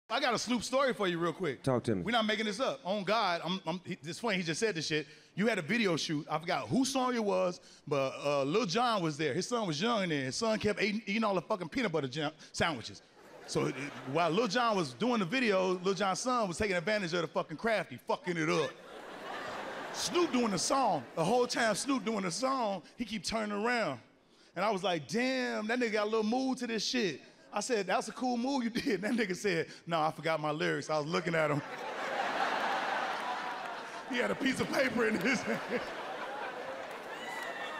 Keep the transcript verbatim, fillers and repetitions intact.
I got a Snoop story for you real quick. Talk to me. We're not making this up. On God, I'm, I'm, he, it's funny, he just said this shit. You had a video shoot. I forgot whose song it was, but uh, Lil Jon was there. His son was young in there. His son kept eating, eating all the fucking peanut butter jam sandwiches. So it, while Lil Jon was doing the video, Lil Jon's son was taking advantage of the fucking crafty, fucking it up. Snoop doing the song. The whole time Snoop doing the song, he keep turning around. And I was like, damn, that nigga got a little mood to this shit. I said, that's a cool move you did. That nigga said, no, I forgot my lyrics. I was looking at him. He had a piece of paper in his hand.